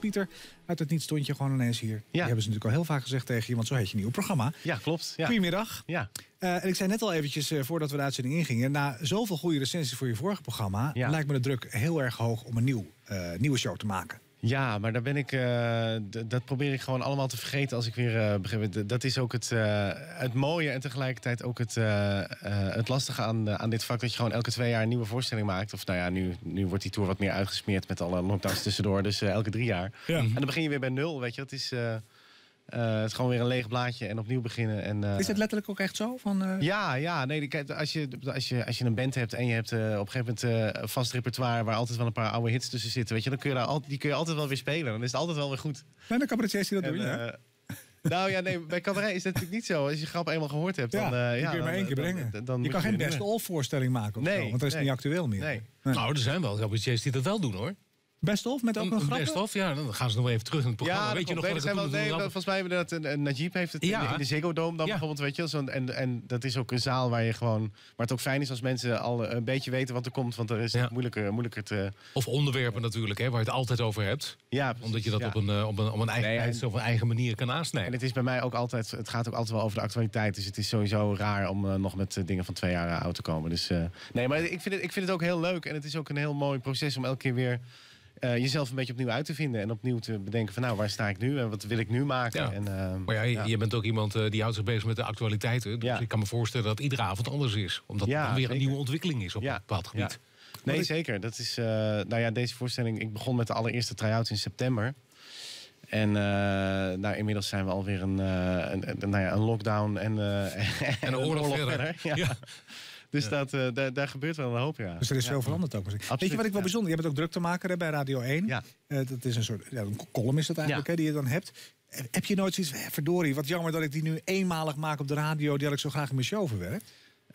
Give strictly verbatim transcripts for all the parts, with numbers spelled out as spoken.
Pieter, uit het niet stond je gewoon ineens hier. Ja. Die hebben ze natuurlijk al heel vaak gezegd tegen je, want zo heet je nieuw programma. Ja, klopt. Ja. Goedemiddag. Ja. Uh, en ik zei net al eventjes, uh, voordat we de uitzending ingingen, na zoveel goede recensies voor je vorige programma, ja. lijkt me de druk heel erg hoog om een nieuw, uh, nieuwe show te maken. Ja, maar daar ben ik, uh, d- dat probeer ik gewoon allemaal te vergeten als ik weer uh, begin. Dat is ook het, uh, het mooie en tegelijkertijd ook het, uh, uh, het lastige aan, uh, aan dit vak. Dat je gewoon elke twee jaar een nieuwe voorstelling maakt. Of nou ja, nu, nu wordt die tour wat meer uitgesmeerd met alle lockdowns tussendoor. Dus uh, elke drie jaar. Ja. En dan begin je weer bij nul, weet je. Het is... Uh, Uh, het is gewoon weer een leeg blaadje en opnieuw beginnen. En, uh... Is het letterlijk ook echt zo? Van, uh... Ja, ja. Nee, kijk, als, je, als, je, als je een band hebt en je hebt uh, op een gegeven moment uh, een vast repertoire waar altijd wel een paar oude hits tussen zitten, weet je, dan kun je daar al, die kun je altijd wel weer spelen. Dan is het altijd wel weer goed. En de cabaretiers die dat en, doen, ja. Uh, nou ja, nee, bij cabaret is dat natuurlijk niet zo. Als je grap eenmaal gehoord hebt, dan, ja, uh, ja, kun je maar één keer brengen. Dan, dan je kan je geen best of voorstelling maken of nee, zo, want dat is nee, niet actueel meer. Nee. Nee. Nou, er zijn wel cabaretiers die dat wel doen, hoor. Best of, met ook nog grappen? Best of, ja. Dan gaan ze nog even terug in het programma. Ja, weet je nog nee, wat zijn ik wel, nee, volgens mij hebben we dat een, een Najib heeft het ja. in, de, in de Ziggo Dome dan ja. bijvoorbeeld, weet je. Zo, en, en dat is ook een zaal waar je gewoon, waar het ook fijn is als mensen al een beetje weten wat er komt, want er is ja. moeilijker, moeilijker te. Of onderwerpen natuurlijk, hè, waar je het altijd over hebt. Ja, precies, omdat je dat ja. op, een, op, een, op een eigen nee, wijze, op een eigen manier kan aansnijden. En het is bij mij ook altijd, het gaat ook altijd wel over de actualiteit. Dus het is sowieso raar om uh, nog met uh, dingen van twee jaar uh, oud te komen. Dus uh, nee, maar ik vind het, ik vind het ook heel leuk en het is ook een heel mooi proces om elke keer weer Uh, jezelf een beetje opnieuw uit te vinden en opnieuw te bedenken van nou, waar sta ik nu en wat wil ik nu maken. Ja. En, uh, maar ja, je, ja. je bent ook iemand uh, die houdt zich bezig met de actualiteiten. Dus ja. ik kan me voorstellen dat iedere avond anders is. Omdat ja, het dan weer zeker. een nieuwe ontwikkeling is op ja. een bepaald gebied. Ja. Nee, ik... zeker. Dat is, uh, nou ja, deze voorstelling, ik begon met de allereerste try-out in september. En uh, nou, inmiddels zijn we alweer een, uh, een, een, nou ja, een lockdown en, uh, en een oorlog, oorlog verder. verder. Ja. Ja. Dus ja. dat, uh, daar, daar gebeurt wel een hoop, ja. Dus er is ja. veel veranderd ook. Absoluut, weet je wat ik wel ja. bijzonder... Je bent ook druk te maken bij Radio één. Ja. Uh, dat is een soort ja, een column is dat eigenlijk, ja. hè, die je dan hebt. Heb je nooit zoiets van, verdorie, wat jammer dat ik die nu eenmalig maak op de radio... die had ik zo graag in mijn show verwerkt?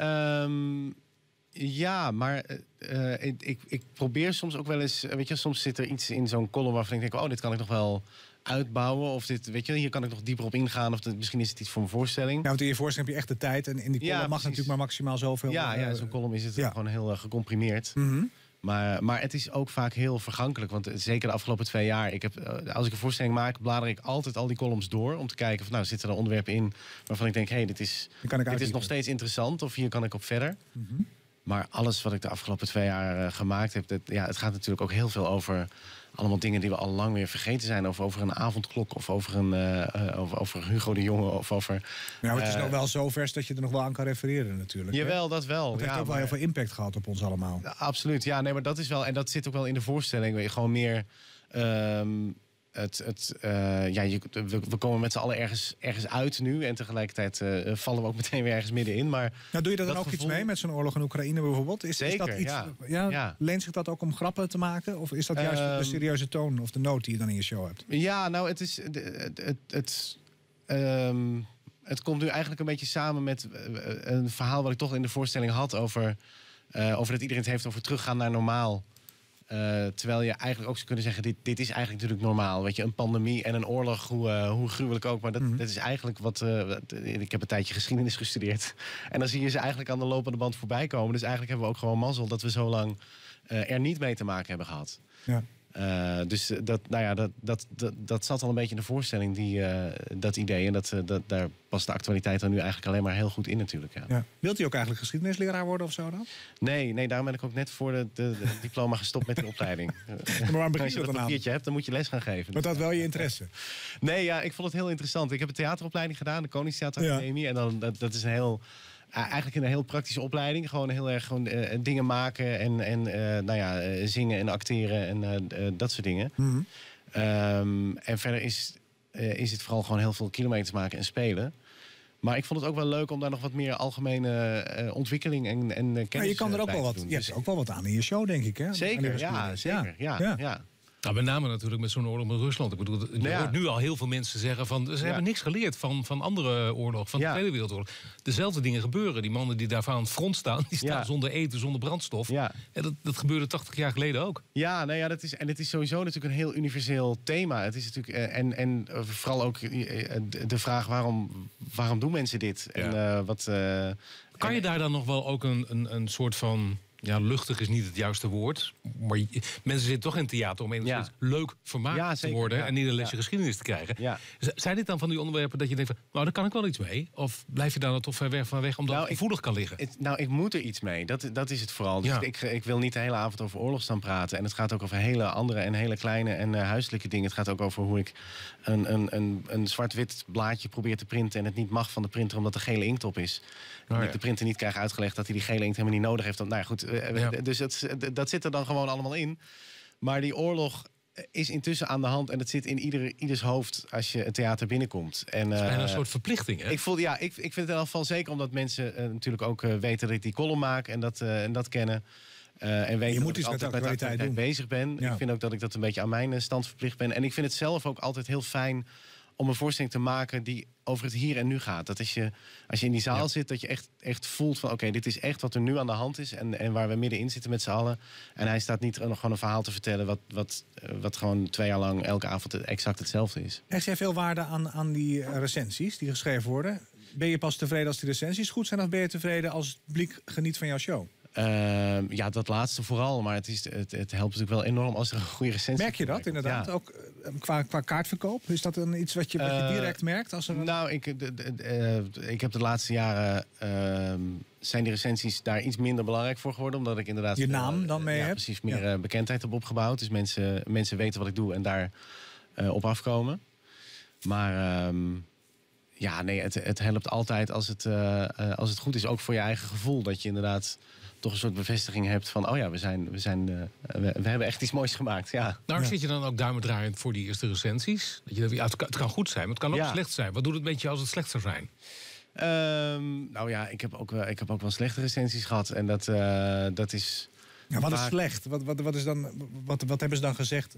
Um, ja, maar uh, ik, ik, ik probeer soms ook wel eens... Weet je, soms zit er iets in zo'n column waarvan ik denk... oh, dit kan ik nog wel uitbouwen. Of dit, weet je, hier kan ik nog dieper op ingaan. Of dit, misschien is het iets voor een voorstelling. Ja, want in je voorstelling heb je echt de tijd. En in die column ja, mag precies. natuurlijk maar maximaal zoveel... Ja, uh, ja zo'n column is het ja. gewoon heel uh, gecomprimeerd. Mm-hmm. Maar, maar het is ook vaak heel vergankelijk. Want zeker de afgelopen twee jaar... Ik heb, uh, als ik een voorstelling maak, blader ik altijd al die columns door. Om te kijken van, nou, zitten er onderwerpen in waarvan ik denk... hé, hey, dit, is, dit is nog steeds interessant. Of hier kan ik op verder. Mm-hmm. Maar alles wat ik de afgelopen twee jaar uh, gemaakt heb... Dat, ja, het gaat natuurlijk ook heel veel over... allemaal dingen die we al lang weer vergeten zijn. Of over een avondklok. Of over, een, uh, uh, over, over Hugo de Jonge. Of over... Ja, maar het is uh, nog wel zo vers dat je er nog wel aan kan refereren natuurlijk. Jawel, hè? dat wel. Het heeft ja, ook wel maar, heel veel impact gehad op ons allemaal. Ja, absoluut, ja. Nee, maar dat is wel... En dat zit ook wel in de voorstelling. Weet je, gewoon meer... Um, Het, het, uh, ja, je, we, we komen met z'n allen ergens, ergens uit nu. En tegelijkertijd uh, vallen we ook meteen weer ergens middenin. Maar nou, doe je daar dan dat ook gevoel... iets mee met zo'n oorlog in Oekraïne bijvoorbeeld? Is, Zeker, is dat iets, ja. Ja, ja. Leent zich dat ook om grappen te maken? Of is dat juist um, de serieuze toon of de noot die je dan in je show hebt? Ja, nou, het is... Het, het, het, um, het komt nu eigenlijk een beetje samen met een verhaal wat ik toch in de voorstelling had over, uh, over dat iedereen het heeft over teruggaan naar normaal. Uh, terwijl je eigenlijk ook zou kunnen zeggen, dit, dit is eigenlijk natuurlijk normaal. Weet je, een pandemie en een oorlog, hoe, uh, hoe gruwelijk ook. Maar dat, mm-hmm. dat is eigenlijk wat... Uh, ik heb een tijdje geschiedenis gestudeerd. En dan zie je ze eigenlijk aan de lopende band voorbij komen. Dus eigenlijk hebben we ook gewoon mazzel dat we zo lang uh, er niet mee te maken hebben gehad. Ja. Uh, dus dat, nou ja, dat, dat, dat, dat zat al een beetje in de voorstelling, die, uh, dat idee. En dat, uh, dat, daar past de actualiteit dan nu eigenlijk alleen maar heel goed in natuurlijk. Ja. Ja. Wilt u ook eigenlijk geschiedenisleraar worden of zo dan? Nee, nee, daarom ben ik ook net voor de, de, de diploma gestopt met een opleiding. Maar waarom begin je Als je dat dan aan? papiertje hebt, dan moet je les gaan geven. Maar dat wel je interesse? Nee, ja, ik vond het heel interessant. Ik heb een theateropleiding gedaan, de Koningstheateracademie. Ja. En dan, dat, dat is een heel... Eigenlijk een heel praktische opleiding. Gewoon heel erg gewoon, uh, dingen maken en, en uh, nou ja, uh, zingen en acteren en uh, uh, dat soort dingen. Mm-hmm. Um, en verder is, uh, is het vooral gewoon heel veel kilometers maken en spelen. Maar ik vond het ook wel leuk om daar nog wat meer algemene uh, ontwikkeling en, en kennis ja, je kan er ook bij wel te wat. doen. Je hebt ook wel wat aan in je show, denk ik, hè? Zeker, ja, zeker. Ja, ja. ja. Nou, met name natuurlijk met zo'n oorlog met Rusland. Ik bedoel, je ja. hoort nu al heel veel mensen zeggen van... ze ja. hebben niks geleerd van, van andere oorlog, van de ja. Tweede Wereldoorlog. Dezelfde dingen gebeuren. Die mannen die daar aan het front staan, die staan ja. zonder eten, zonder brandstof. Ja. En dat, dat gebeurde tachtig jaar geleden ook. Ja, nou ja, dat is, en het is sowieso natuurlijk een heel universeel thema. Het is natuurlijk, en, en vooral ook de vraag waarom, waarom doen mensen dit? Ja. En, uh, wat, uh, kan je daar dan nog wel ook een, een, een soort van... Ja, luchtig is niet het juiste woord. Maar je, mensen zitten toch in het theater om enigszins ja. leuk vermaakt ja, te worden... Ja. en niet een lesje ja. geschiedenis te krijgen. Ja. Zijn dit dan van die onderwerpen dat je denkt van... nou, daar kan ik wel iets mee? Of blijf je daar dan toch ver weg van weg omdat nou, het gevoelig kan liggen? Het, nou, ik moet er iets mee. Dat, dat is het vooral. Dus ja. ik, ik wil niet de hele avond over oorlogsstand praten. En het gaat ook over hele andere en hele kleine en uh, huiselijke dingen. Het gaat ook over hoe ik een, een, een, een zwart-wit blaadje probeer te printen... en het niet mag van de printer omdat er gele inkt op is. En oh, ja. ik de printer niet krijg uitgelegd dat hij die gele inkt helemaal niet nodig heeft. Dan, nou ja, goed, uh, ja. Dus het, dat zit er dan gewoon allemaal in. Maar die oorlog is intussen aan de hand. En het zit in ieder, ieders hoofd als je het theater binnenkomt. En, het is bijna uh, een soort verplichting, hè? Ik, voel, ja, ik, ik vind het in ieder geval zeker omdat mensen uh, natuurlijk ook uh, weten dat ik die column maak. En dat, uh, en dat kennen. Uh, en weten je moet dat ik iets altijd met actualiteit bezig ben. Ja. Ik vind ook dat ik dat een beetje aan mijn stand verplicht ben. En ik vind het zelf ook altijd heel fijn om een voorstelling te maken die over het hier en nu gaat. Dat als je, als je in die zaal ja. zit, dat je echt, echt voelt van... oké, okay, dit is echt wat er nu aan de hand is... en, en waar we middenin zitten met z'n allen. En hij staat niet nog gewoon een verhaal te vertellen... wat, wat, wat gewoon twee jaar lang elke avond exact hetzelfde is. Hecht jij veel waarde aan, aan die recensies die geschreven worden? Ben je pas tevreden als die recensies goed zijn... of ben je tevreden als het publiek geniet van jouw show? Uh, ja, dat laatste vooral. Maar het, is, het, het helpt natuurlijk wel enorm als er een goede recensie... Merk je dat inderdaad? Ja. Ook qua, qua kaartverkoop? Is dat een, iets wat je, wat je direct uh, merkt? Als er een... Nou, ik, de, de, uh, ik heb de laatste jaren... Uh, zijn die recensies daar iets minder belangrijk voor geworden. Omdat ik inderdaad... Je naam dan mee uh, ja, hebt? Precies, meer ja. uh, bekendheid heb opgebouwd. Dus mensen, mensen weten wat ik doe en daar uh, op afkomen. Maar... Um, ja, nee, het, het helpt altijd als het, uh, uh, als het goed is. Ook voor je eigen gevoel. Dat je inderdaad... toch een soort bevestiging hebt van... oh ja, we, zijn, we, zijn, uh, we, we hebben echt iets moois gemaakt. Ja. Nou, ja. zit je dan ook duimen draaiend voor die eerste recensies? Dat je, ja, het, kan, het kan goed zijn, maar het kan ook ja. slecht zijn. Wat doet het met je als het slecht zou zijn? Um, nou ja, ik heb, ook, ik heb ook wel slechte recensies gehad. En dat, uh, dat is... Ja, wat vaak... is slecht? Wat, wat, wat, is dan, wat, wat hebben ze dan gezegd?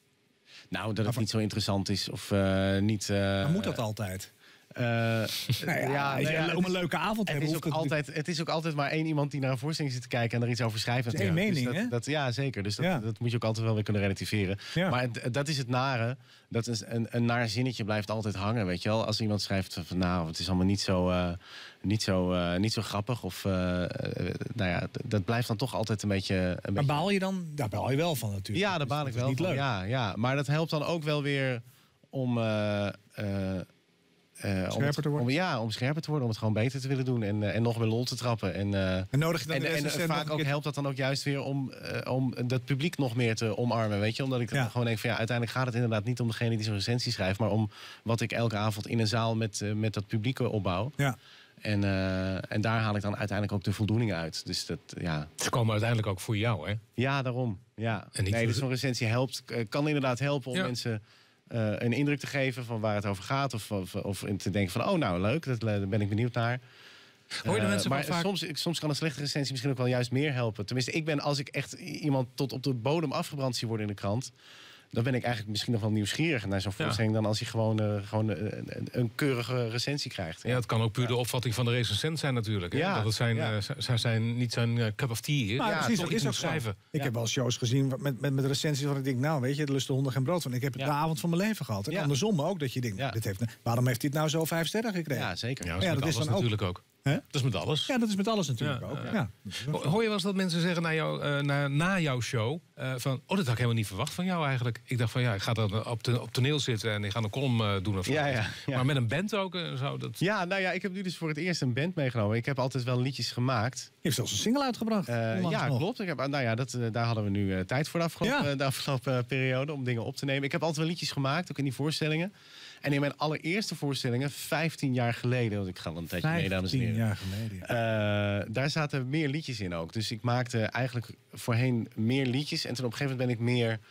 Nou, dat het niet zo interessant is. Of uh, niet... Uh, maar moet dat altijd? Uh, nou ja, ja, ja, om een leuke avond te hebben. Het is, ook het... altijd, het is ook altijd maar één iemand die naar een voorstelling zit te kijken... en er iets over schrijft. Het is één mening, dus dat, hè? Dat, ja, zeker. Dus dat, ja. dat moet je ook altijd wel weer kunnen relativeren. Ja. Maar het, dat is het nare. Dat is een, een naar zinnetje blijft altijd hangen, weet je wel. Als iemand schrijft van, nou, het is allemaal niet zo, uh, niet zo, uh, niet zo grappig. Of, uh, uh, nou ja, dat blijft dan toch altijd een beetje... Een maar beetje... baal je dan? Daar baal je wel van natuurlijk. Ja, daar baal ik wel niet van. Leuk. Ja, ja. Maar dat helpt dan ook wel weer om... Uh, uh, Uh, scherper het, te worden? Om, ja, om scherper te worden, om het gewoon beter te willen doen en, uh, en nog meer lol te trappen. En, uh, en nodig je dan en, en, en vaak ook helpt dat dan ook juist weer om, uh, om dat publiek nog meer te omarmen, weet je? Omdat ik dan ja. gewoon denk van ja, uiteindelijk gaat het inderdaad niet om degene die zo'n recensie schrijft, maar om wat ik elke avond in een zaal met, uh, met dat publiek opbouw. Ja. En, uh, en daar haal ik dan uiteindelijk ook de voldoening uit. Dus dat, ja. Ze komen uiteindelijk ook voor jou, hè? Ja, daarom. Ja. En niet nee, dus zo'n recensie helpt, kan inderdaad helpen om ja. mensen... Uh, een indruk te geven van waar het over gaat. Of, of, of te denken van, oh nou leuk, dat, daar ben ik benieuwd naar. Hoor je de mensen uh, maar vaak... soms, soms kan een slechte recensie misschien ook wel juist meer helpen. Tenminste, ik ben als ik echt iemand tot op de bodem afgebrand zie worden in de krant... dan ben ik eigenlijk misschien nog wel nieuwsgierig naar zo'n voorstelling... Ja. dan als hij gewoon, uh, gewoon uh, een, een keurige recensie krijgt. Ja, het kan ook puur ja. de opvatting van de recensent zijn natuurlijk. Hè? Ja. Dat het zijn, ja. uh, zijn, niet zijn uh, cup of tea is. Maar ja, precies, dat is ook schrijven. Ik ja. heb wel shows gezien met, met, met recensies waar ik denk... nou, weet je, er lust de honden geen brood van. Ik heb het ja. de avond van mijn leven gehad. En ja. andersom ook, dat je denkt... Ja. Dit heeft, waarom heeft hij het nou zo vijf sterren gekregen? Ja, zeker. Ja, dat is, ja, dat is dan natuurlijk ook. ook. He? Dat is met alles. Ja, dat is met alles natuurlijk ja, ook. ja. Ja. Hoor je wel eens dat mensen zeggen na, jou, uh, na, na jouw show... Uh, van, oh, dat had ik helemaal niet verwacht van jou eigenlijk. Ik dacht van, ja, ik ga dan op, te, op toneel zitten... en ik ga een column uh, doen of ja, ja, ja. Maar met een band ook uh, zou dat... Ja, nou ja, ik heb nu dus voor het eerst een band meegenomen. Ik heb altijd wel liedjes gemaakt. Je hebt zelfs een single uitgebracht. Uh, ja, nog. klopt. Ik heb, nou ja, dat, uh, daar hadden we nu uh, tijd voor de afgelopen, ja. uh, de afgelopen uh, periode... om dingen op te nemen. Ik heb altijd wel liedjes gemaakt, ook in die voorstellingen. En in mijn allereerste voorstellingen, vijftien jaar geleden... want ik ga al een tijdje mee, dames en heren. jaar geleden, ja. uh, daar zaten meer liedjes in ook. Dus ik maakte eigenlijk voorheen meer liedjes. En toen op een gegeven moment ben ik meer...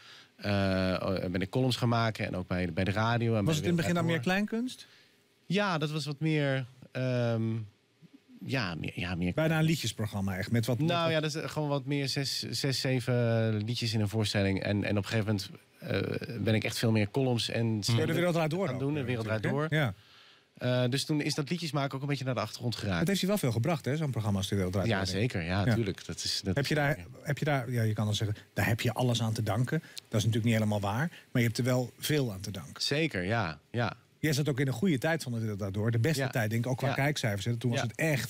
Uh, ben ik columns gaan maken en ook bij, bij de radio. En was het in het begin dan meer kleinkunst? Ja, dat was wat meer... Um, ja, meer, ja, meer... Bijna een liedjesprogramma echt. Met wat, nou met ja, dat is gewoon wat meer zes, zes, zeven liedjes in een voorstelling. En, en op een gegeven moment uh, ben ik echt veel meer columns en... Ja, de wereld draait door. Gaan doen, de wereld draait door. Ja. Uh, dus toen is dat liedjes maken ook een beetje naar de achtergrond geraakt. Dat heeft je wel veel gebracht, hè, zo'n programma als de wereld draait door. Ja, zeker. Ja, ja. Tuurlijk. Dat is, dat heb je daar, heb je daar, ja, je kan dan zeggen, daar heb je alles aan te danken. Dat is natuurlijk niet helemaal waar. Maar je hebt er wel veel aan te danken. Zeker, ja. ja. Jij zat ook in een goede tijd van de wereld daardoor. De beste ja. tijd, denk ik, ook qua ja. kijkcijfers. Hè. Toen was ja. het echt...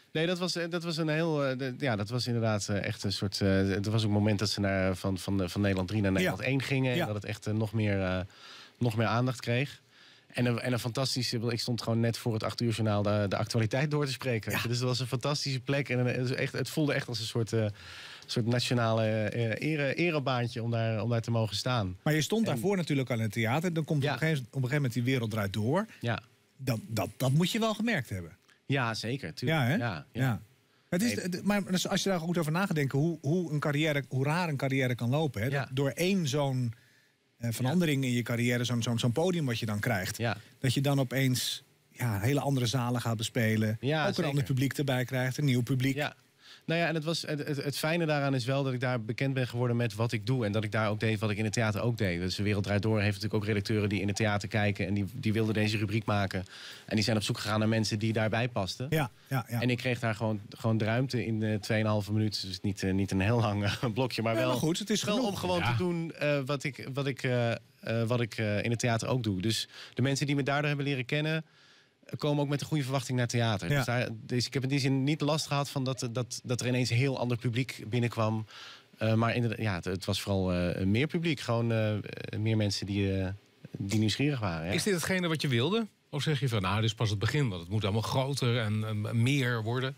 Nee, dat was, dat was een heel. Uh, de, ja, dat was inderdaad uh, echt een soort. Uh, het was ook een moment dat ze naar, van, van, van Nederland drie naar Nederland ja. één gingen. Ja. En dat het echt uh, nog, meer, uh, nog meer aandacht kreeg. En een, en een fantastische. Ik stond gewoon net voor het acht uur journaal de, de actualiteit door te spreken. Ja. Dus het was een fantastische plek. En een, echt, het voelde echt als een soort. Uh, soort nationale uh, ere, erebaantje om daar, om daar te mogen staan. Maar je stond en, daarvoor natuurlijk al in het theater. Dan komt ja. op, een gegeven, op een gegeven moment die wereld draait door. Ja. Dat, dat, dat moet je wel gemerkt hebben. Ja, zeker. Tuurlijk. Ja, hè? Ja, ja. ja. Het is, nee. Maar als je daar goed over na gaat denken... Hoe, hoe, een carrière, hoe raar een carrière kan lopen. Hè? Ja. Door één zo'n uh, verandering ja. in je carrière... zo'n zo'n zo'n podium wat je dan krijgt... Ja. dat je dan opeens ja, hele andere zalen gaat bespelen. Ja, ook zeker. Een ander publiek erbij krijgt. Een nieuw publiek. Ja. Nou ja, en het, was, het, het, het fijne daaraan is wel dat ik daar bekend ben geworden met wat ik doe. En dat ik daar ook deed wat ik in het theater ook deed. Dus De Wereld Draait Door heeft natuurlijk ook redacteuren die in het theater kijken. En die, die wilden deze rubriek maken. En die zijn op zoek gegaan naar mensen die daarbij pasten. Ja, ja, ja. En ik kreeg daar gewoon, gewoon de ruimte in uh, twee en een halve minuut. Dus niet, uh, niet een heel lang uh, blokje, maar wel, ja, maar goed, het is wel om gewoon ja. te doen uh, wat ik, wat ik, uh, uh, wat ik uh, in het theater ook doe. Dus de mensen die me daardoor hebben leren kennen... komen ook met een goede verwachting naar theater. Ja. Dus, daar, dus ik heb in die zin niet last gehad van dat, dat, dat er ineens een heel ander publiek binnenkwam. Uh, maar inderdaad, ja, het, het was vooral uh, meer publiek. Gewoon uh, meer mensen die, uh, die nieuwsgierig waren. Ja. Is dit hetgene wat je wilde? Of zeg je van, nou, dit is pas het begin, want het moet allemaal groter en uh, meer worden?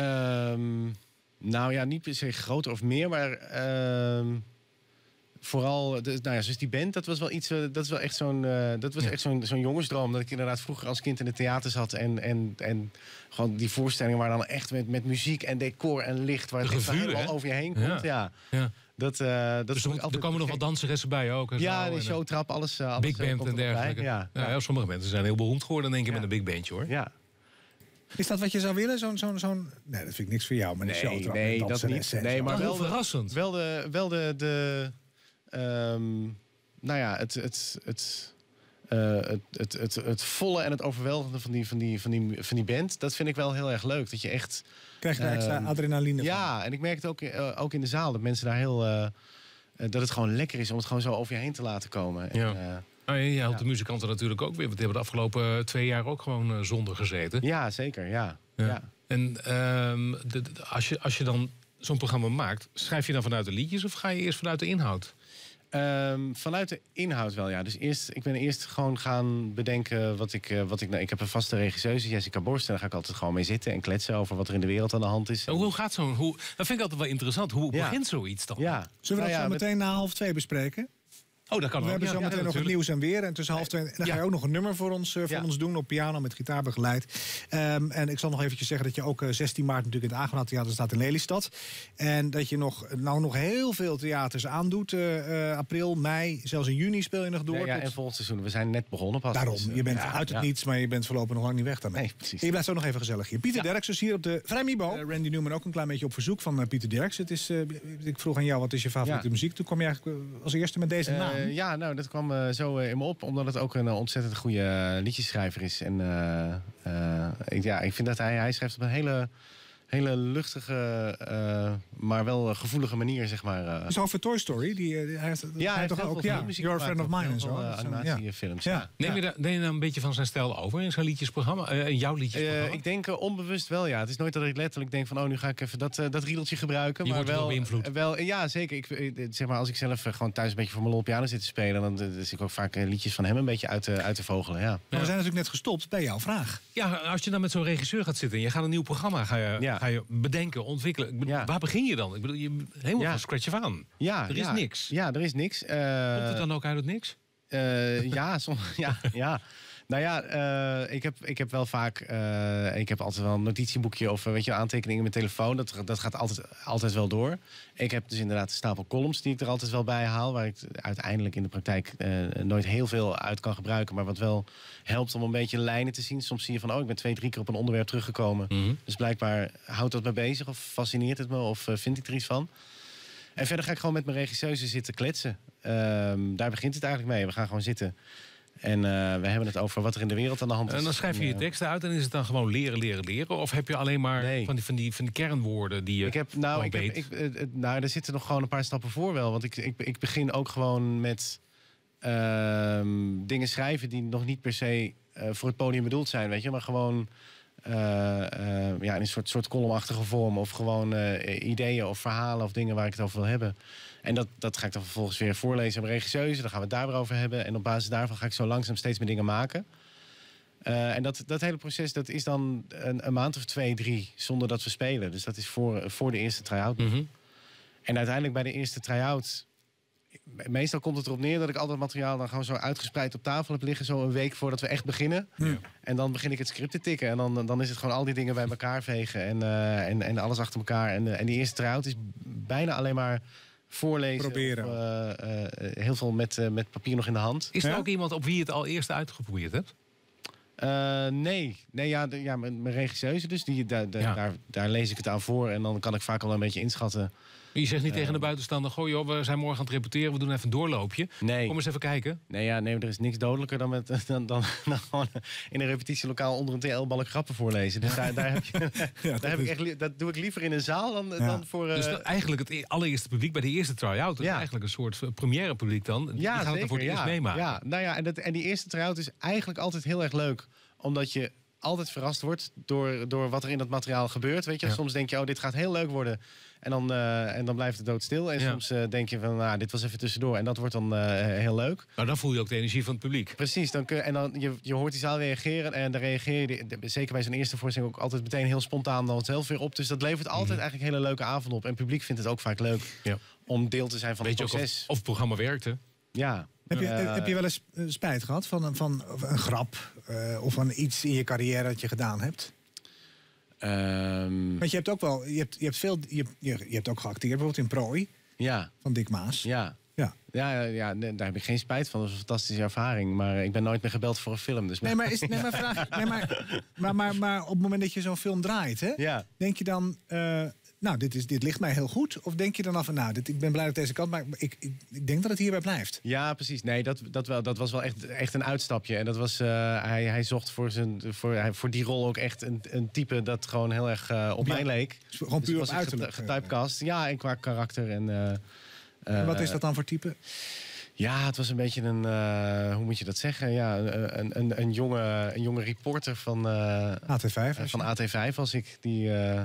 Um, nou ja, niet per se groter of meer, maar... Uh, Vooral, de, nou ja, zoals die band, dat was wel iets. Uh, dat is wel echt zo'n, uh, dat was ja. echt zo'n, zo'n jongensdroom. Dat ik inderdaad vroeger als kind in het theater zat en, en, en gewoon die voorstellingen waren dan echt met, met muziek en decor en licht, waar het echt helemaal over je heen komt. Ja. Ja. Ja. Dat, uh, dat dus er, er komen nog wat danseressen bij ook. En ja, zo, de showtrap, alles. Uh, alles big band en dergelijke. Ja. Ja, ja, sommige mensen zijn heel beroemd geworden, denk ik, ja. met een big bandje, hoor. Ja. Is dat wat je zou willen? Zo'n, zo'n, zo'n... Nee, dat vind ik niks voor jou. Maar nee, showtrap nee, dat niet. Nee, maar wel verrassend. Wel de, wel de, de Um, nou ja, het, het, het, uh, het, het, het, het volle en het overweldigende van die, van, die, van, die, van die band... dat vind ik wel heel erg leuk. Dat je echt... Krijg je daar um, extra adrenaline ja, van? En ik merk het ook, uh, ook in de zaal. Dat mensen daar heel... Uh, uh, dat het gewoon lekker is om het gewoon zo over je heen te laten komen. Ja. En, uh, Nou, je helpt ja. de muzikanten natuurlijk ook weer. Want die hebben de afgelopen twee jaar ook gewoon uh, zonder gezeten. Ja, zeker. Ja. Ja. Ja. En um, de, de, als, je, als je dan zo'n programma maakt... schrijf je dan vanuit de liedjes of ga je eerst vanuit de inhoud? Um, vanuit de inhoud wel, ja. Dus eerst, ik ben eerst gewoon gaan bedenken wat ik... Uh, wat ik, nou, ik heb een vaste regisseuse, Jessica Borst. En daar ga ik altijd gewoon mee zitten en kletsen over wat er in de wereld aan de hand is. En hoe gaat zo'n... Hoe, dat vind ik altijd wel interessant. Hoe ja. begint zoiets dan? Ja. Zullen we dat nou, zo ja, meteen met... na half twee bespreken? Oh, dat kan we ook. hebben ja, zo meteen ja, nog het nieuws en weer. En tussen half twee dan ja. ga je ook nog een nummer voor ons, uh, voor ja. ons doen. Op piano met gitaar begeleid. Um, en ik zal nog eventjes zeggen dat je ook uh, zestien maart natuurlijk in het Agena Theater staat in Lelystad. En dat je nog, nou nog heel veel theaters aandoet. Uh, uh, april, mei, zelfs in juni speel je nog door. Ja, ja tot... en volgend seizoen. We zijn net begonnen pas. Daarom, dus, uh, je bent ja, uit het ja. niets, maar je bent voorlopig nog lang niet weg daarmee. Nee, precies. En je blijft ook nog even gezellig hier. Pieter ja. Derksen hier op de Vrijmibo. Uh, Randy Newman ook een klein beetje op verzoek van uh, Pieter Derksen. Het is, uh, ik vroeg aan jou, wat is je favoriete ja. muziek? Toen kwam je eigenlijk uh, als eerste met deze uh, naam. Ja, nou, dat kwam uh, zo uh, in me op, omdat het ook een uh, ontzettend goede uh, liedjeschrijver is. En uh, uh, ik, ja, ik vind dat hij, hij schrijft op een hele, hele luchtige, uh, maar wel gevoelige manier, zeg maar. Uh. Dus over Toy Story, die, uh, hij heeft, ja, hij heeft toch ook, ja, You're a Friend of Mine en zo. Uh, animatiefilms. Ja. Ja. Neem je, da, neem je nou een beetje van zijn stijl over in zijn liedjesprogramma? Uh, in jouw liedjesprogramma? Uh, ik denk uh, onbewust wel, ja. Het is nooit dat ik letterlijk denk van, oh, nu ga ik even dat, uh, dat riedeltje gebruiken. Je maar wordt wel beïnvloed. Uh, wel, ja, zeker. Ik, uh, zeg maar, als ik zelf uh, gewoon thuis een beetje voor mijn lol piano zit te spelen, dan uh, zit ik ook vaak uh, liedjes van hem een beetje uit, uh, uit te vogelen. Ja. Maar we zijn natuurlijk net gestopt bij jouw vraag. Ja, als je dan met zo'n regisseur gaat zitten en je gaat een nieuw programma ga je, ja. ga je bedenken, ontwikkelen. Ik bedoel, ja. Waar begin je dan? Ik bedoel, je helemaal ja. van scratch af aan. Ja, er is ja. niks. Ja, er is niks. Uh, Komt het dan ook uit het niks? Uh, ja, soms, ja, ja. Nou ja, uh, ik, heb, ik heb wel vaak... Uh, ik heb altijd wel een notitieboekje of weet je, aantekeningen in mijn telefoon. Dat, dat gaat altijd, altijd wel door. Ik heb dus inderdaad een stapel columns die ik er altijd wel bij haal. Waar ik uiteindelijk in de praktijk uh, nooit heel veel uit kan gebruiken. Maar wat wel helpt om een beetje lijnen te zien. Soms zie je van, oh, ik ben twee, drie keer op een onderwerp teruggekomen. Mm-hmm. Dus blijkbaar houdt dat me bezig of fascineert het me of uh, vind ik er iets van. En verder ga ik gewoon met mijn regisseuse zitten kletsen. Uh, daar begint het eigenlijk mee. We gaan gewoon zitten. En uh, we hebben het over wat er in de wereld aan de hand is. En dan schrijf je je teksten uit en is het dan gewoon leren, leren, leren? Of heb je alleen maar nee. van, die, van, die, van die kernwoorden die je ik heb, nou, ik heb, ik, uh, nou, er zitten nog gewoon een paar stappen voor wel. Want ik, ik, ik begin ook gewoon met uh, dingen schrijven die nog niet per se uh, voor het podium bedoeld zijn. Weet je? Maar gewoon Uh, uh, ja, in een soort, soort columnachtige vorm. Of gewoon uh, ideeën of verhalen of dingen waar ik het over wil hebben. En dat, dat ga ik dan vervolgens weer voorlezen aan mijn regisseuse. Dan gaan we het daar weer over hebben. En op basis daarvan ga ik zo langzaam steeds meer dingen maken. Uh, en dat, dat hele proces dat is dan een, een maand of twee, drie zonder dat we spelen. Dus dat is voor, voor de eerste try-out. Mm-hmm. En uiteindelijk bij de eerste try-out... Meestal komt het erop neer dat ik al dat materiaal dan gewoon zo uitgespreid op tafel heb liggen. Zo een week voordat we echt beginnen. Ja. En dan begin ik het script te tikken. En dan, dan is het gewoon al die dingen bij elkaar vegen. En, uh, en, en alles achter elkaar. En, uh, en die eerste try-out is bijna alleen maar voorlezen. Proberen. Of, uh, uh, heel veel met, uh, met papier nog in de hand. Is er ja? ook iemand op wie je het al eerst uitgeprobeerd hebt? Uh, nee, nee ja, de, ja, mijn, mijn regisseuse dus. Die, da, da, ja. daar, daar lees ik het aan voor. En dan kan ik vaak al een beetje inschatten. Je zegt niet uh, tegen de buitenstaander... goh joh, we zijn morgen aan het repeteren, we doen even een doorloopje. Nee. Kom eens even kijken. Nee, ja, nee, er is niks dodelijker dan, met, dan, dan, dan gewoon in een repetitielokaal onder een T L-balk grappen voorlezen. Dus daar, daar, heb je, ja, daar heb ik echt, dat doe ik liever in een zaal dan, ja. dan voor... Uh, dus dat, eigenlijk het allereerste publiek bij de eerste try-out... is ja. eigenlijk een soort première publiek dan. Die ja, gaat zeker, het voor het ja, eerst meemaken. Ja, nou ja, en, dat, en die eerste try-out is eigenlijk altijd heel erg leuk. Omdat je altijd verrast wordt door, door wat er in dat materiaal gebeurt. Weet je? Ja. Soms denk je, oh, dit gaat heel leuk worden. En dan, uh, en dan blijft het doodstil. En ja. soms uh, denk je van, nou, dit was even tussendoor. En dat wordt dan uh, heel leuk. Nou, dan voel je ook de energie van het publiek. Precies. Dan kun, en dan, je, je hoort die zaal reageren. En dan reageer je, de, de, zeker bij zo'n eerste voorstelling, ook altijd meteen heel spontaan dan zelf weer op. Dus dat levert altijd mm-hmm. eigenlijk hele leuke avond op. En het publiek vindt het ook vaak leuk ja. om deel te zijn van Weet het proces. Of, of het programma werkte. Ja. Heb je, uh, heb je wel eens spijt gehad van, een, van een grap uh, of van iets in je carrière dat je gedaan hebt? Um, Want je hebt ook wel, je hebt, je hebt veel, je, je, je hebt ook geacteerd, bijvoorbeeld in Prooi. Ja. Van Dick Maas. Ja. Ja. Ja, ja, nee, daar heb ik geen spijt van. Dat is een fantastische ervaring. Maar ik ben nooit meer gebeld voor een film. Dus nee, maar, is, nee, maar, vraag, nee, maar, maar, maar, maar op het moment dat je zo'n film draait, hè, ja. denk je dan... Uh, nou, dit, is, dit ligt mij heel goed. Of denk je dan af van, nou, dit, ik ben blij dat deze kant... maar ik, ik, ik denk dat het hierbij blijft. Ja, precies. Nee, dat, dat, wel, dat was wel echt, echt een uitstapje. En dat was, uh, hij, hij zocht voor, zijn, voor, hij, voor die rol ook echt een, een type... dat gewoon heel erg uh, op ja. mij leek. Gewoon puur dus op uiterlijk. Getypecast. Ja, en qua karakter. En, uh, en wat is dat dan voor type? Ja, het was een beetje een, uh, hoe moet je dat zeggen? Ja, een, een, een, jonge, een jonge reporter van, uh, A T vijf. Uh, van A T vijf was ik. Die, uh,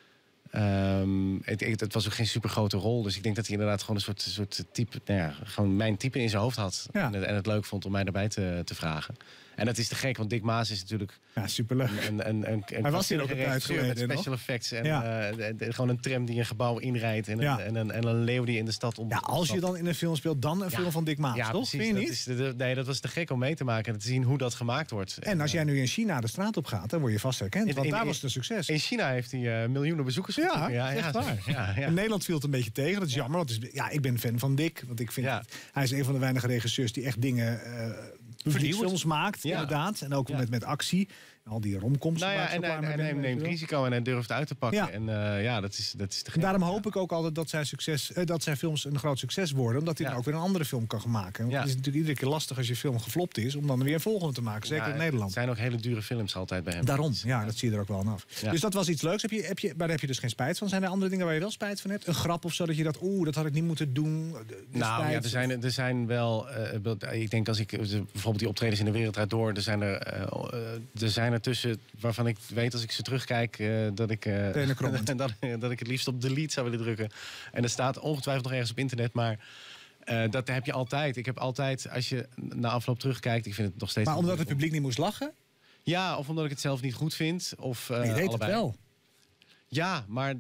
um, het, het was ook geen super grote rol. Dus ik denk dat hij inderdaad gewoon een soort, soort type, nou ja, gewoon mijn type in zijn hoofd had. Ja. En, het, en het leuk vond om mij daarbij te, te vragen. En dat is te gek, want Dick Maas is natuurlijk... Ja, superleuk. Een, een, een, een Hij was hier ook een tijd geleden, met special nog? effects. En ja. uh, de, de, gewoon een tram die een gebouw inrijdt. En, ja. een, en, een, en een leeuw die in de stad om. Ja, als je dan in een film speelt, dan een ja. film van Dick Maas, ja, toch? Precies, Vind je niet? Dat is de, de, nee, dat was te gek om mee te maken en te zien hoe dat gemaakt wordt. En als jij nu in China de straat op gaat, dan word je vast herkend. In, want in, daar in, was het een succes. In China heeft hij uh, miljoenen bezoekers. Ja, ja, echt ja, waar. Ja, ja. In Nederland viel het een beetje tegen. Dat is ja. jammer. Dat is, ja, ik ben fan van Dick. Want ik vind ja. het, hij is een van de weinige regisseurs die echt dingen... Uh, films maakt, ja. inderdaad. En ook ja. met, met actie. Al die romcoms. Nou ja, en hij neemt, neemt risico en hij durft uit te pakken. Ja. En uh, ja, dat is, dat is te gek. En daarom hoop ik ook altijd dat zijn, succes, uh, dat zijn films een groot succes worden. Omdat hij ja. dan ook weer een andere film kan gaan maken. Want ja. het is natuurlijk iedere keer lastig als je film geflopt is... om dan weer een volgende te maken. Zeker ja, in Nederland. Het zijn ook hele dure films altijd bij hem. Daarom, ja, dat zie je er ook wel aan af. Ja. Dus dat was iets leuks. Heb je, heb je, maar daar heb je dus geen spijt van. Zijn er andere dingen waar je wel spijt van hebt? Een grap of zo, dat je dat... oeh, dat had ik niet moeten doen. Nou ja, er zijn, er zijn wel... Uh, ik denk als ik bijvoorbeeld die optredens in de wereld draait door... er zijn er, uh, er, zijn er tussen... waarvan ik weet als ik ze terugkijk uh, dat ik uh, dat, dat ik het liefst op delete zou willen drukken. En dat staat ongetwijfeld nog ergens op internet, maar uh, dat heb je altijd. Ik heb altijd, als je na afloop terugkijkt, ik vind het nog steeds. Maar omdat het publiek niet moest lachen? Ja, of omdat ik het zelf niet goed vind, of uh, je deed allebei. Het wel. Ja, maar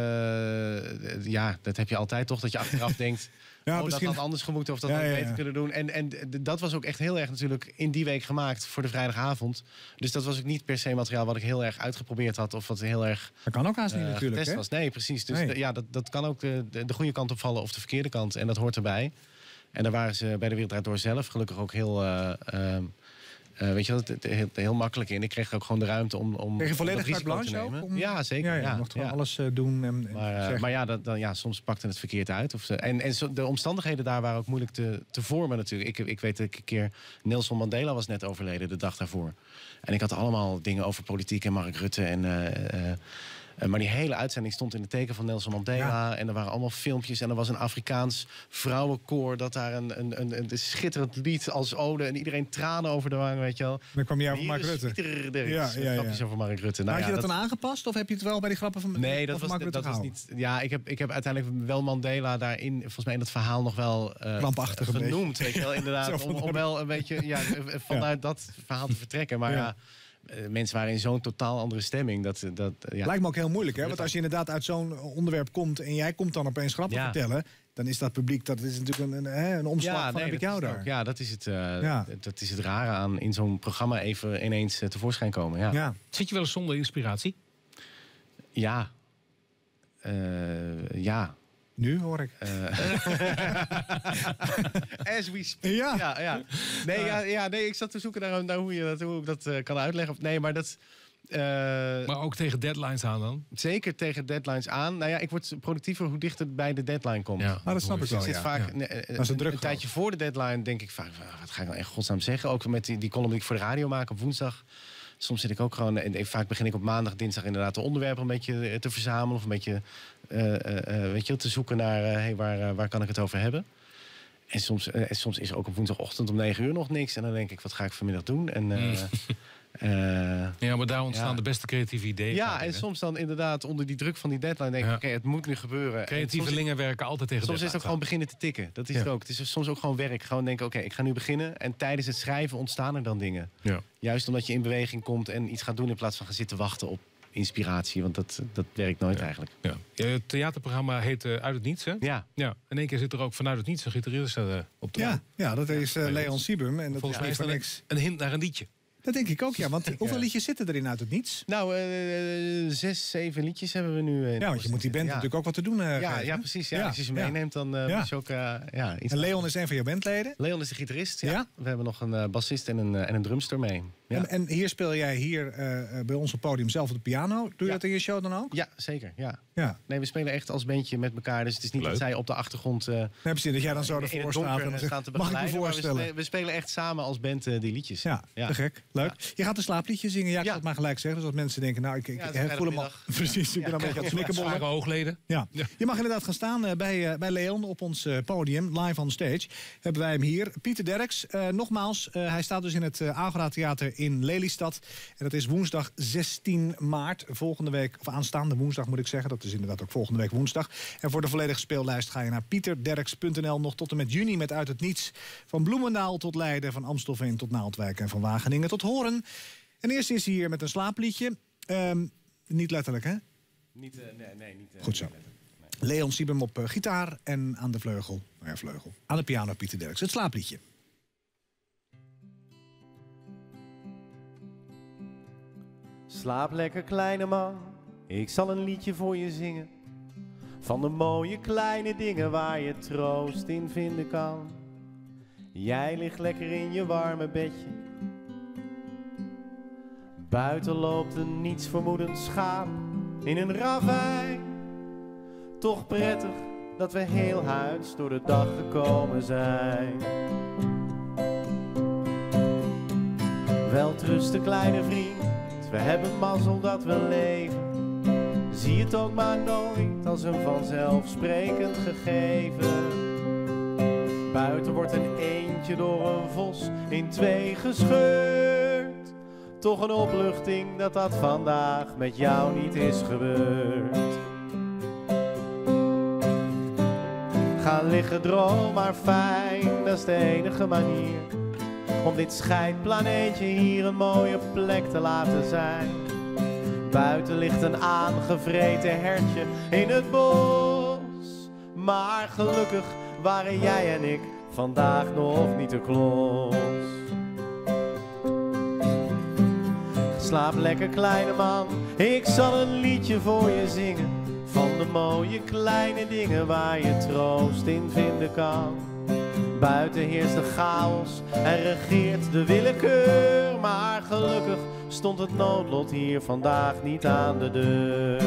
uh, ja, dat heb je altijd toch, dat je achteraf denkt... Ja, oh, misschien... dat had anders gemoeten of dat ja, had ik beter ja, ja. kunnen doen. En, en dat was ook echt heel erg natuurlijk in die week gemaakt voor de vrijdagavond. Dus dat was ook niet per se materiaal wat ik heel erg uitgeprobeerd had. Of wat heel erg dat kan ook haast niet uh, natuurlijk, hè? Was. Nee, precies. Dus nee. de, ja, dat, dat kan ook de, de, de goede kant opvallen of de verkeerde kant. En dat hoort erbij. En daar waren ze bij de Wereld Draait Door zelf gelukkig ook heel... Uh, uh, Uh, weet je wat, het, heel, heel makkelijk in. Ik kreeg ook gewoon de ruimte om, om kreeg je volledig risico carte te nemen. Om... Ja, zeker. Ja, ja, ja, je mocht gewoon ja. alles uh, doen. En, en maar, uh, maar ja, dat, dan, ja, soms pakte het verkeerd uit. Of, uh, en en zo, de omstandigheden daar waren ook moeilijk te, te vormen natuurlijk. Ik, ik weet dat ik een keer... Nelson Mandela was net overleden de dag daarvoor. En ik had allemaal dingen over politiek en Mark Rutte en... Uh, uh, Uh, maar die hele uitzending stond in het teken van Nelson Mandela. Ja. En er waren allemaal filmpjes. En er was een Afrikaans vrouwenkoor dat daar een, een, een, een schitterend lied als ode. En iedereen tranen over de wangen, weet je wel. Dan kwam jij over Mark Rutte. Ja, ja, ja. Grapjes over Mark Rutte. Nou, had je ja, dat, dat dan aangepast? Of heb je het wel bij die grappen van Nee, dat was, Mark Rutte dat was niet... Ja, ik heb, ik heb uiteindelijk wel Mandela daarin, volgens mij in het verhaal nog wel uh, genoemd. Weet je wel, inderdaad. om, om wel een beetje ja, vanuit ja. dat verhaal te vertrekken. Maar ja... ja Uh, mensen waren in zo'n totaal andere stemming. Dat, dat, ja. Lijkt me ook heel moeilijk, hè? Want als je inderdaad uit zo'n onderwerp komt en jij komt dan opeens grappen ja. vertellen, dan is dat publiek, dat is natuurlijk een, een, een omslag ja, van nee, heb ik jou daar. Ook, ja, dat is, het, uh, ja. dat is het rare aan in zo'n programma even ineens uh, tevoorschijn komen. Ja. Ja. Zit je wel eens zonder inspiratie? Ja. Uh, ja. Nu hoor ik. Uh, As we speak. Ja. Ja, ja. Nee, ja, ja, nee, ik zat te zoeken naar, naar hoe je dat, hoe ik dat uh, kan uitleggen. Nee, maar dat... Uh, maar ook tegen deadlines aan dan? Zeker tegen deadlines aan. Nou ja, ik word productiever hoe dichter bij de deadline komt. Ja, maar dat snap ik wel, zit ja. vaak, ja. ne, een, een, een, een tijdje voor de deadline denk ik vaak, wat ga ik nou echt godsnaam zeggen? Ook met die, die column die ik voor de radio maak op woensdag. Soms zit ik ook gewoon... En vaak begin ik op maandag, dinsdag inderdaad de onderwerpen een beetje te verzamelen. Of een beetje uh, uh, weet je, te zoeken naar uh, hey, waar, uh, waar kan ik het over hebben. En soms, uh, en soms is er ook op woensdagochtend om negen uur nog niks. En dan denk ik, wat ga ik vanmiddag doen? En, uh, mm. uh, ja, maar daar ontstaan ja. de beste creatieve ideeën. Ja, en hè? soms dan inderdaad onder die druk van die deadline denk ik, ja. oké, okay, het moet nu gebeuren. Creatievelingen werken altijd tegen Soms is het ook gewoon beginnen te tikken. Dat is ja. het ook. Het is soms ook gewoon werk. Gewoon denken, oké, okay, ik ga nu beginnen. En tijdens het schrijven ontstaan er dan dingen. Ja. Juist omdat je in beweging komt en iets gaat doen in plaats van gaan zitten wachten op inspiratie. Want dat, dat werkt nooit ja. eigenlijk. Ja. Het theaterprogramma heet uh, Uit het Niets, hè? Ja. ja. In één keer zit er ook vanuit het Niets een gitarist uh, op de ja, ja, dat is uh, Leon Siebum. En dat volgens mij is dat niks. Een hint naar een liedje. Dat denk ik ook, ja. Want hoeveel ja. liedjes zitten erin uit het niets? Nou, uh, zes, zeven liedjes hebben we nu. Uh, ja, want je moet die band ja. natuurlijk ook wat te doen uh, ja, ja, precies. Ja. Ja. Als je ze meeneemt, dan uh, ja. moet je ook... Uh, ja, iets en Leon is een van je bandleden? Leon is de gitarist, ja. ja. We hebben nog een uh, bassist en een, uh, en een drumster mee. Ja. En, en hier speel jij hier uh, bij ons op podium zelf op de piano. Doe je ja. dat in je show dan ook? Ja, zeker. Ja. Ja. Nee, we spelen echt als bandje met elkaar. Dus het is niet Leuk. dat zij op de achtergrond... Uh, nee, precies, dat jij dan zo ervoor staat. En staan te mag ik me voorstellen. We spelen, we spelen echt samen als band uh, die liedjes. Ja, ja, te gek. Leuk. Ja. Je gaat een slaapliedje zingen. Ja, ik ja. zal het maar gelijk zeggen. Dus als mensen denken, nou, ik, ik ja, voel hem al... Precies, ik ben ja. een beetje aan het snikkenbollen. Zware oogleden. Ja. Ja. Je mag inderdaad gaan staan uh, bij, uh, bij Leon op ons uh, podium. Live on stage. Hebben wij hem hier. Pieter Derks. Uh, nogmaals, uh, hij staat dus in het uh, Agora Theater in Lelystad. En dat is woensdag zestien maart. Volgende week, of aanstaande woensdag moet ik zeggen. Dat is inderdaad ook volgende week woensdag. En voor de volledige speellijst ga je naar pieterderks punt n l. Nog tot en met juni met Uit het Niets. Van Bloemendaal tot Leiden, van Amstelveen tot Naaldwijk en van Wageningen tot Hoorn. En eerst is hij hier met een slaapliedje. Um, niet letterlijk, hè? Niet, uh, nee, nee, niet uh, goed zo. Nee. Leon Siebum op uh, gitaar en aan de vleugel. Nou ja, vleugel. Aan de piano Pieter Derks. Het slaapliedje. Slaap lekker, kleine man. Ik zal een liedje voor je zingen. Van de mooie kleine dingen waar je troost in vinden kan. Jij ligt lekker in je warme bedje. Buiten loopt een nietsvermoedend schaap in een ravijn. Toch prettig dat we heel huids door de dag gekomen zijn. Welterusten, kleine vriend, we hebben mazzel dat we leven. Zie het ook maar nooit als een vanzelfsprekend gegeven. Buiten wordt een eendje door een vos in twee gescheurd. Toch een opluchting dat dat vandaag met jou niet is gebeurd. Ga liggen, droom maar fijn, dat is de enige manier om dit scheidplaneetje hier een mooie plek te laten zijn. Buiten ligt een aangevreten hertje in het bos. Maar gelukkig waren jij en ik vandaag nog niet te klos. Slaap lekker, kleine man, ik zal een liedje voor je zingen. Van de mooie kleine dingen waar je troost in vinden kan. Buiten heerst de chaos en regeert de willekeur. Maar gelukkig stond het noodlot hier vandaag niet aan de deur.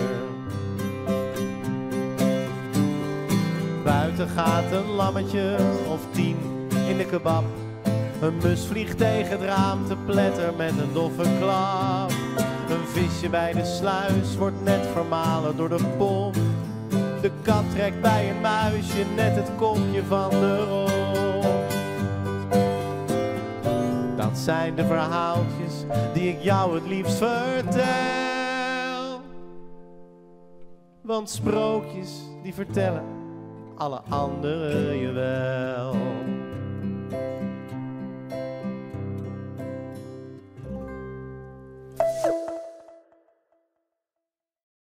Buiten gaat een lammetje of tien in de kebab. Een mus vliegt tegen het raam te pletter met een doffe klap. Een visje bij de sluis wordt net vermalen door de pomp. De kat trekt bij een muisje net het kopje van de romp. Dat zijn de verhaaltjes die ik jou het liefst vertel. Want sprookjes die vertellen alle anderen je wel.